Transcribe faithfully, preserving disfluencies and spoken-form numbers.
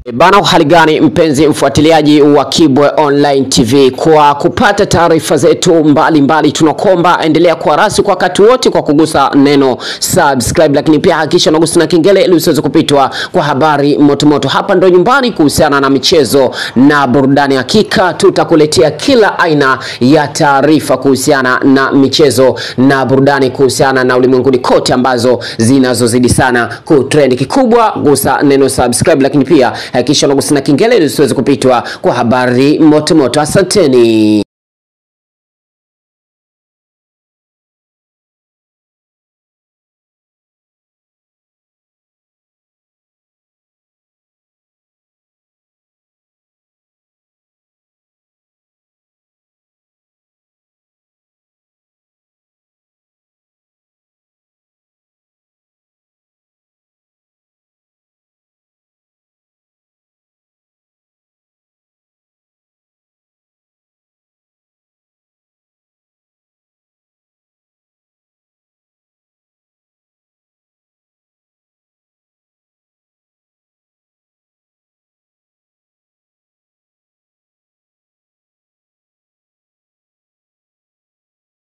Bana, hali gani mpenzi mfuatiliaji wa Kibwe Online T V, kwa kupata taarifa zetu mbalimbali tunakomba endelea kuwa rasi kwa wakati wote kwa kugusa neno subscribe, lakini pia hakikisha unagusa na kengele ili usiweze kupitwa kwa habari motomoto. Hapa ndo nyumbani kuhusiana na michezo na burudani, hakika tutakuletea kila aina ya taarifa kuhusiana na michezo na burudani, kuhusiana na ulimwenguni kote ambazo zinazozidi sana kutrend. Kikubwa gusa neno subscribe, lakini pia hakikisha unagusa na kengele ili usiweze kupitwa kwa habari moto moto. Asanteni.